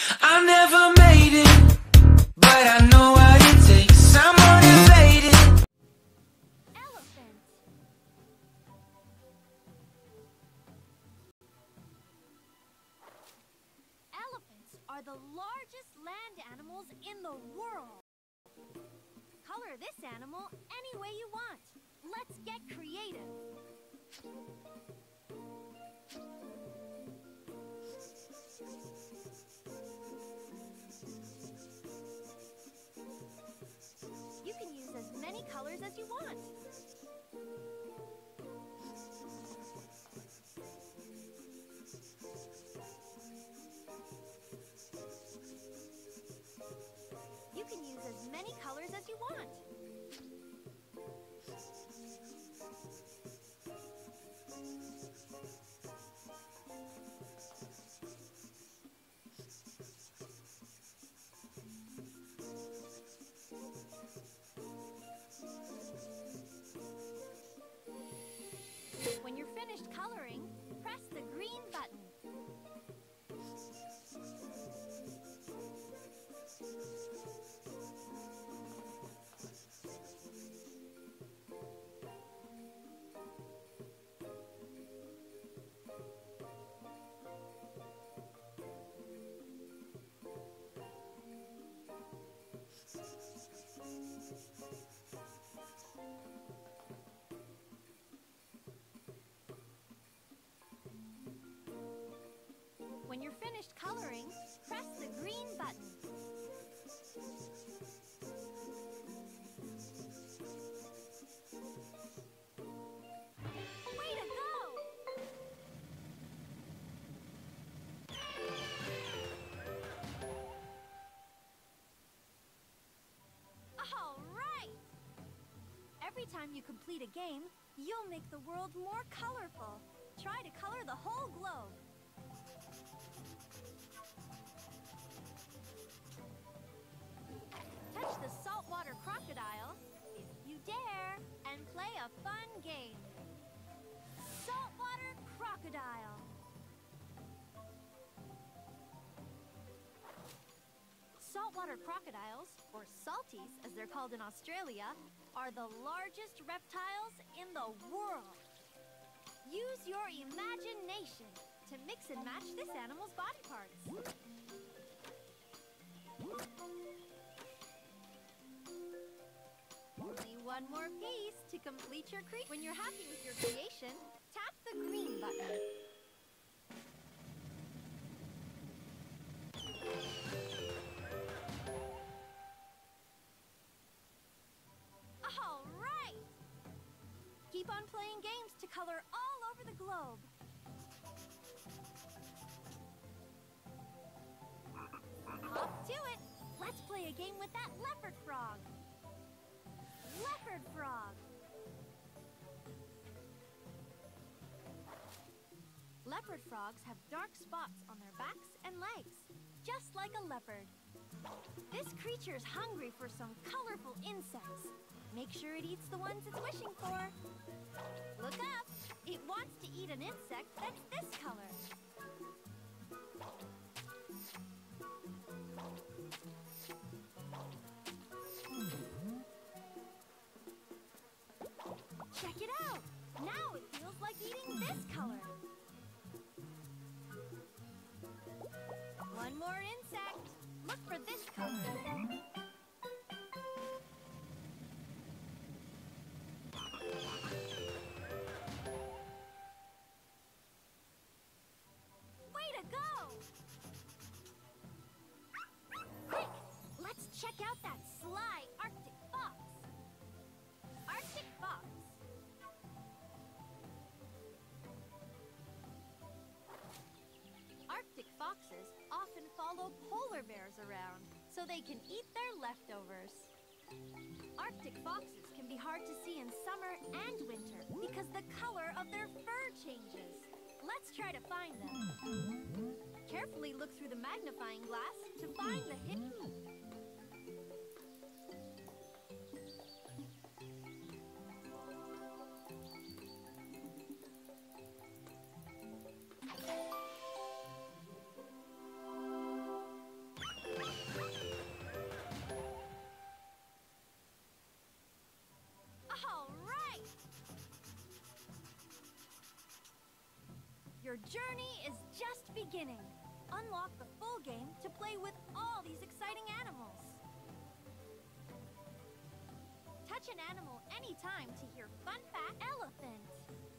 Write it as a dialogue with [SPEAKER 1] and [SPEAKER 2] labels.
[SPEAKER 1] I never made it, but I know what it takes. I'm motivated.
[SPEAKER 2] Elephant. Elephants are the largest land animals in the world. Color this animal any way you want. Let's get creative. You can use as many colors as you want. You can use as many colors as you want. When you're finished coloring, press the green button. When you're finished coloring, press the green button. Way to go! All right! Every time you complete a game, you'll make the world more colorful. Try to color the whole globe. Touch the saltwater crocodile if you dare and play a fun game. Saltwater crocodile. Saltwater crocodiles, or salties as they're called in Australia, are the largest reptiles in the world. Use your imagination to mix and match this animal's body parts. Only one more piece to complete your creation. When you're happy with your creation, tap the green button. All right! Keep on playing games to color all over the globe. Off to it! Let's play a game with that leopard frog. Leopard frog. Leopard frogs have dark spots on their backs and legs, just like a leopard. This creature's hungry for some colorful insects. Make sure it eats the ones it's wishing for. Look up! It wants to eat an insect that's this color. Check it out! Now it feels like eating this color. One more insect. Look for this color. Way to go! Quick! Let's check out that sly Arctic fox. Arctic fox. Arctic foxes often follow polar bears around so they can eat their leftovers. Arctic foxes can be hard to see in summer and winter because the color of their fur changes. Let's try to find them. Carefully look through the magnifying glass to find the hidden. Your journey is just beginning. Unlock the full game to play with all these exciting animals. Touch an animal anytime to hear fun fact. Elephant.